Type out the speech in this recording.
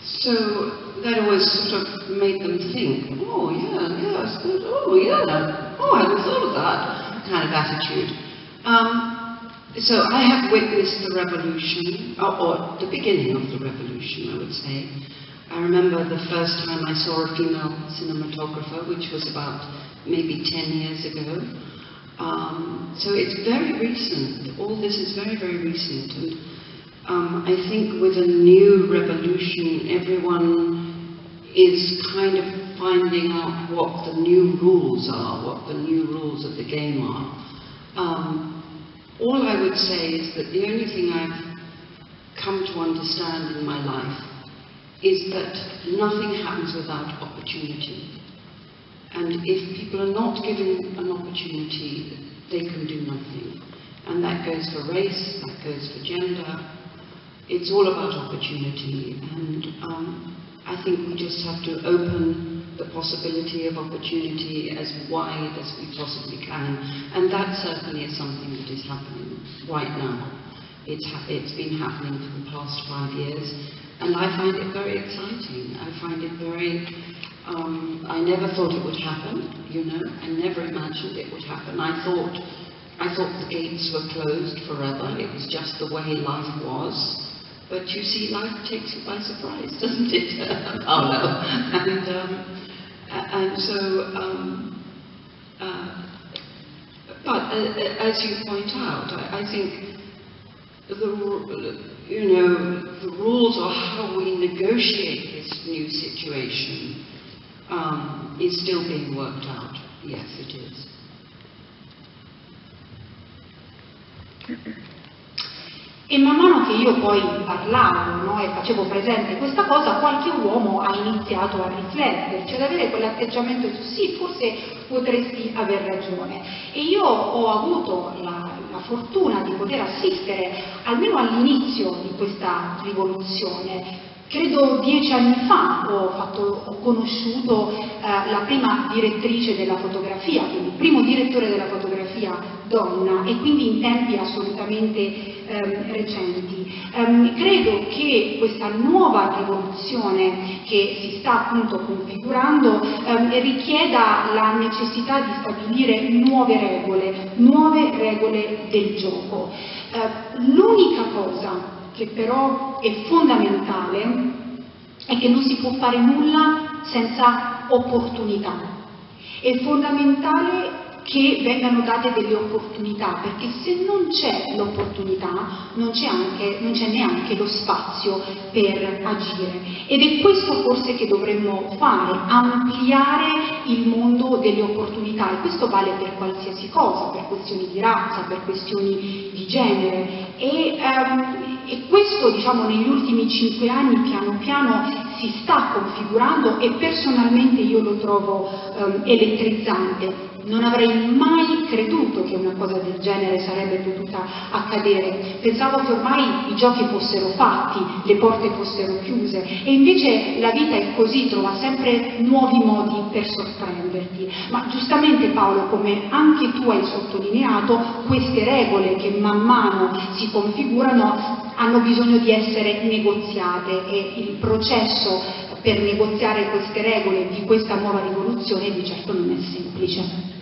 So that always sort of made them think, oh yeah, yeah, it's good, oh yeah, oh I hadn't thought of that kind of attitude. So I have witnessed the revolution, or the beginning of the revolution, I would say. I remember the first time I saw a female cinematographer, which was about maybe 10 years ago. So it's very recent. All this is very, very recent. And I think with a new revolution, everyone is kind of finding out what the new rules are, what the new rules of the game are. All I would say is that the only thing I've come to understand in my life is that nothing happens without opportunity. And if people are not given an opportunity, they can do nothing. And that goes for race, that goes for gender. It's all about opportunity. And I think we just have to open the possibility of opportunity as wide as we possibly can. And that certainly is something that is happening right now. It's been happening for the past 5 years. And I find it very exciting. I find it very... I never thought it would happen, you know. I never imagined it would happen. I thought the gates were closed forever. It was just the way life was. But you see, life takes you by surprise, doesn't it, Paolo? And so, but as you point out, I think the rules or how we negotiate this new situation is still being worked out. Yes, it is. E man mano che io poi parlavo, no, e facevo presente questa cosa, qualche uomo ha iniziato a rifletterci, ad avere quell'atteggiamento di sì, forse potresti aver ragione. E io ho avuto la fortuna di poter assistere almeno all'inizio di questa rivoluzione. Credo 10 anni fa ho conosciuto la prima direttrice della fotografia, quindi il primo direttore della fotografia donna, e quindi in tempi assolutamente recenti. Credo che questa nuova rivoluzione che si sta appunto configurando richieda la necessità di stabilire nuove regole del gioco. L'unica cosa che però è fondamentale è che non si può fare nulla senza opportunità. È fondamentale che vengano date delle opportunità, perché se non c'è l'opportunità non c'è neanche lo spazio per agire. Ed è questo forse che dovremmo fare, ampliare il mondo delle opportunità, e questo vale per qualsiasi cosa, per questioni di razza, per questioni di genere. E questo, diciamo, negli ultimi 5 anni piano piano si sta configurando, e personalmente io lo trovo elettrizzante. Non avrei mai creduto che una cosa del genere sarebbe potuta accadere. Pensavo che ormai i giochi fossero fatti, le porte fossero chiuse, e invece la vita è così, trova sempre nuovi modi per sorprenderti. Ma giustamente, Paolo, come anche tu hai sottolineato, queste regole che man mano si configurano hanno bisogno di essere negoziate, e il processo per negoziare queste regole di questa nuova rivoluzione di certo non è semplice.